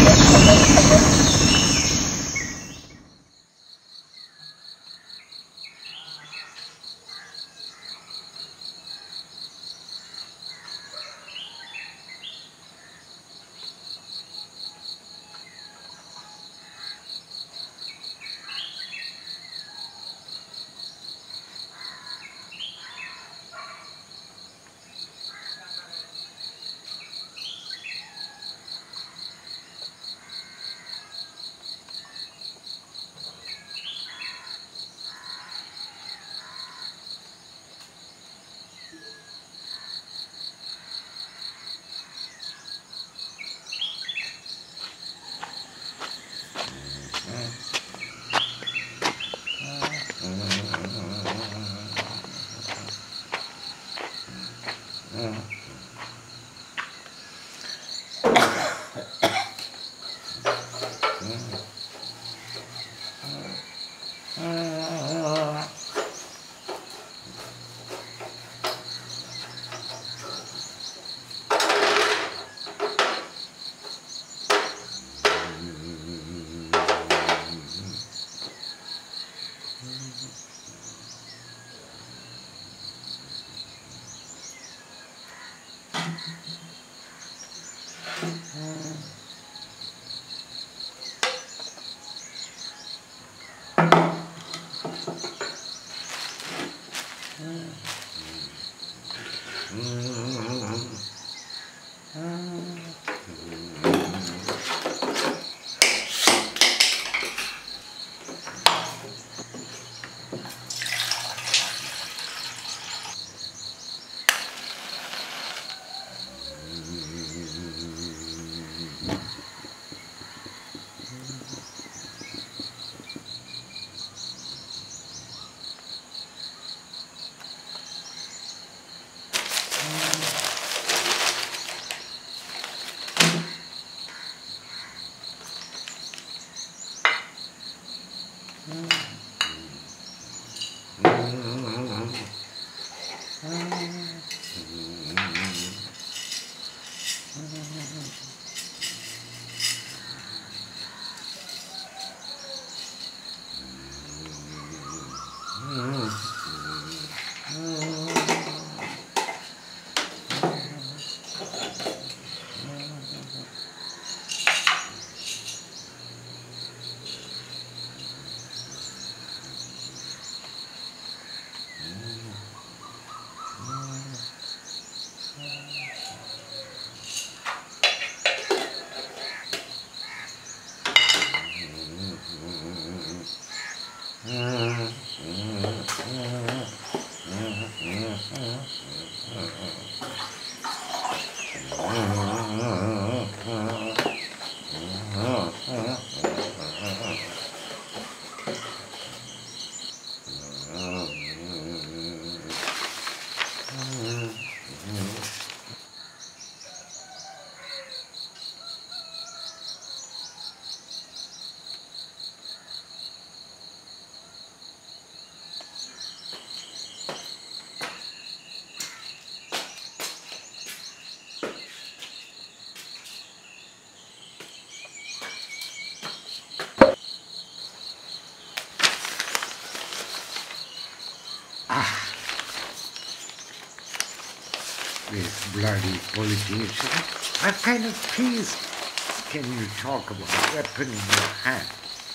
These bloody politicians. What kind of peace can you talk about? Weapon in your hand.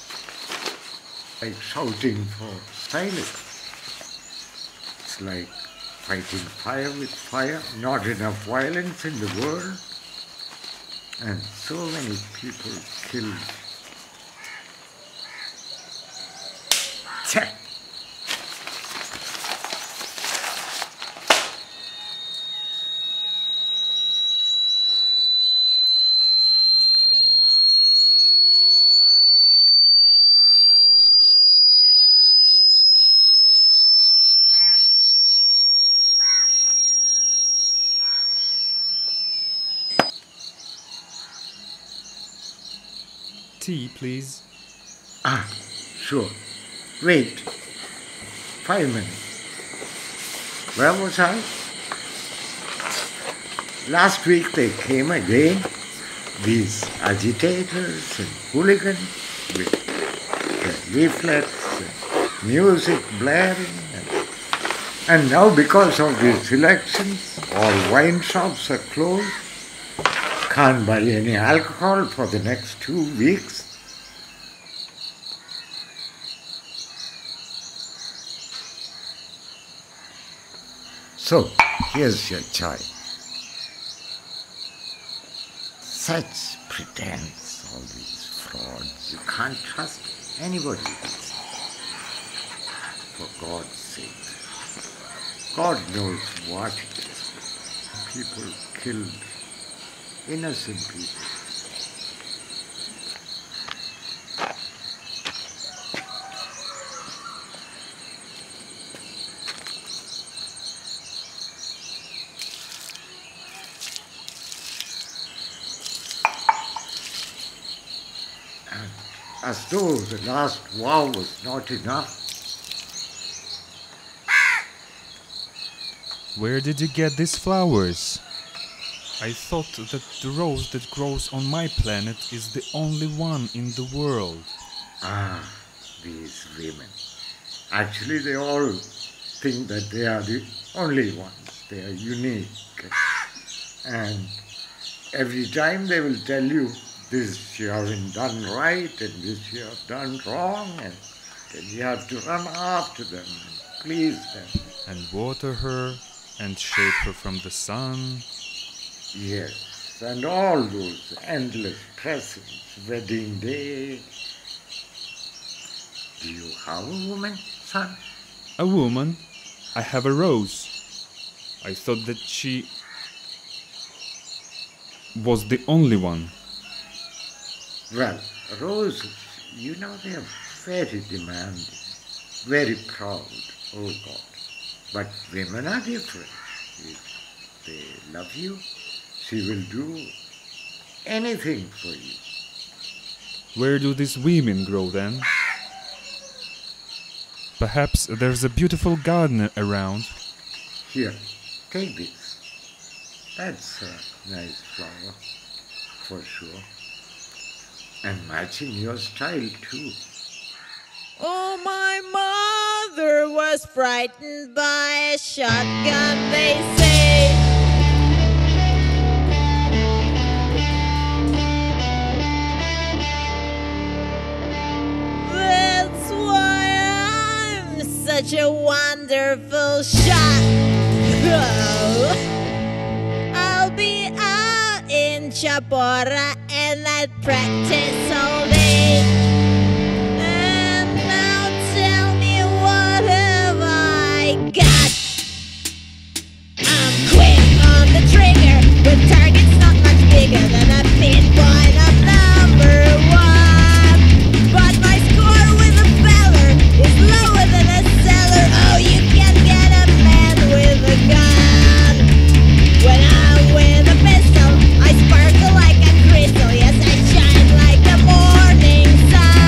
Like shouting for silence. It's like fighting fire with fire. Not enough violence in the world. And so many people killed. Check. Tea, please. Ah, sure. Wait. 5 minutes. Where was I? Last week they came again these agitators and hooligans with their leaflets and music blaring. And now because of these elections, all wine shops are closed. Can't buy any alcohol for the next 2 weeks. So, here's your choice. Such pretense, all these frauds. You can't trust anybody. For God's sake. God knows what it is. People killed innocent people. And as though the last war was not enough. Where did you get these flowers? I thought that the rose that grows on my planet is the only one in the world. Ah, these women. Actually, they all think that they are the only ones. They are unique. And every time they will tell you, this you haven't done right and this you have done wrong. And then you have to run after them and please them. And water her and shade her from the sun. Yes, and all those endless presents, wedding day. Do you have a woman, son? A woman? I have a rose. I thought that she was the only one. Well, roses, you know, they are very demanding, very proud, oh God. But women are different. If they love you, she will do anything for you. Where do these women grow then? Perhaps there's a beautiful garden around. Here, take this. That's a nice flower, for sure. And matching your style too. Oh, my mother was frightened by a shotgun, they say. That's why I'm such a wonderful shot. Oh, I'll be out in Chapora and I'd practice all day. And now tell me, what have I got? I'm quick on the trigger with targets not much bigger than a pinpoint of number one. But my score with a feller is lower than a cellar. Oh, you can't get a man with a gun. When I'm with a pistol, I sparkle like a crystal. Yes, I shine like the morning sun.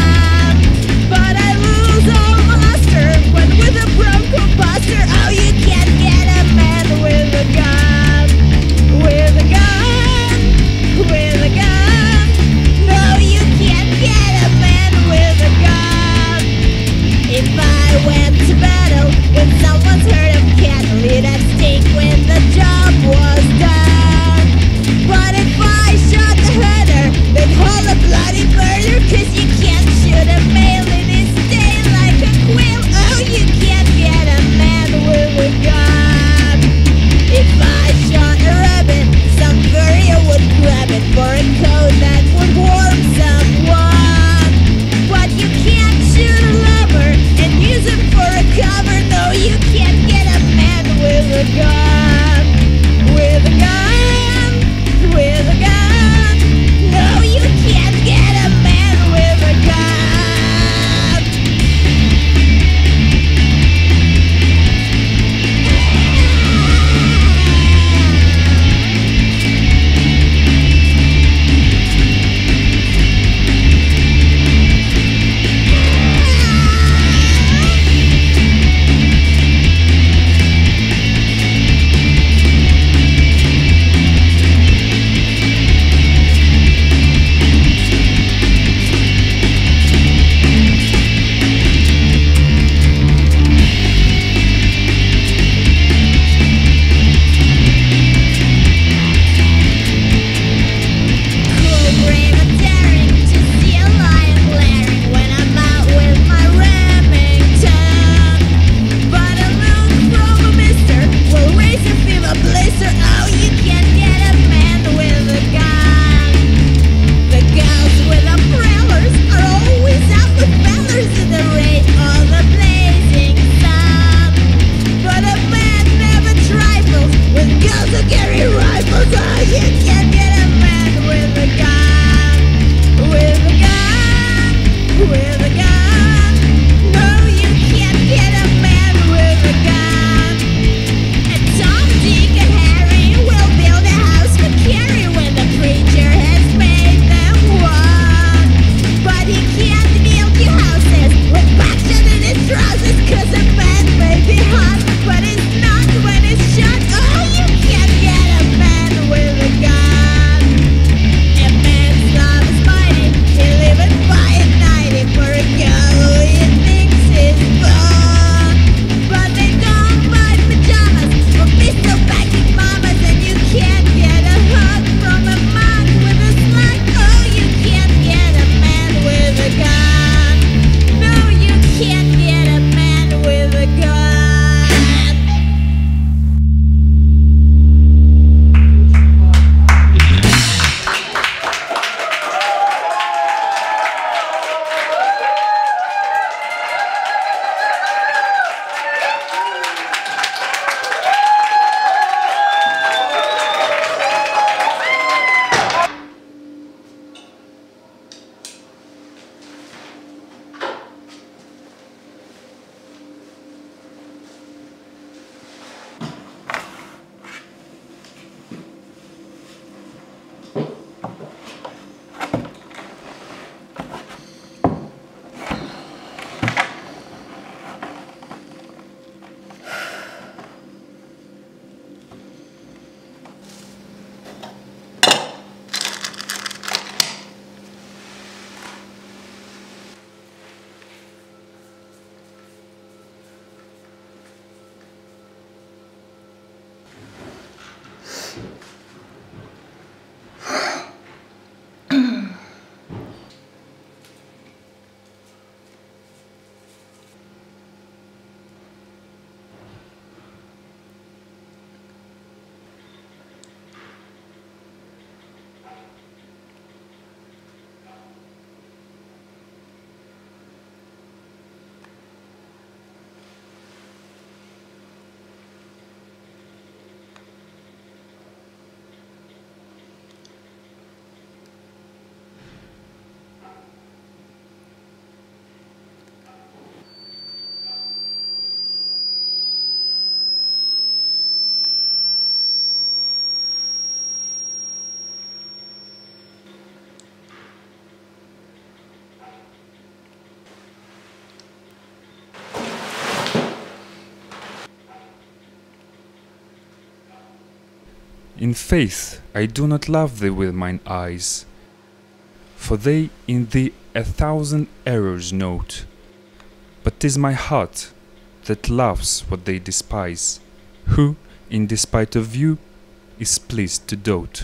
In faith, I do not love thee with mine eyes, for they in thee 1,000 errors note. But 'tis my heart that loves what they despise, who, in despite of you, is pleased to dote.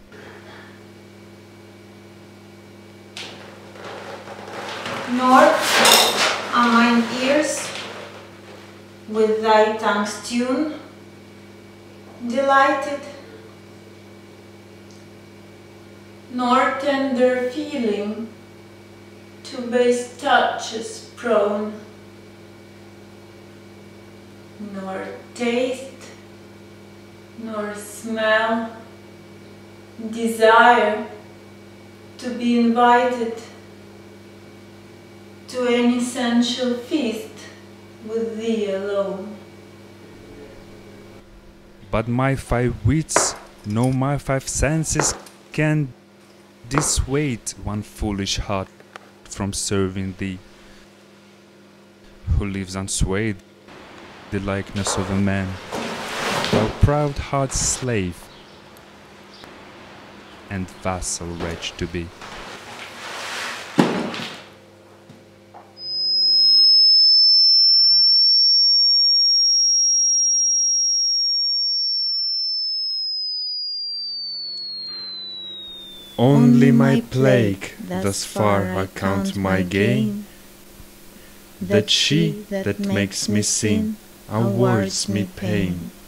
Nor are mine ears with thy tongue's tune delighted, nor tender feeling to base touches prone, nor taste, nor smell, desire to be invited to any sensual feast with thee alone. But my 5 wits, nor my 5 senses can dissuade one foolish heart from serving thee, who lives unswayed, the likeness of a man, thou proud heart's slave, and vassal wretch to be. Only my plague thus far I count my gain, that she that makes me sin awards me pain.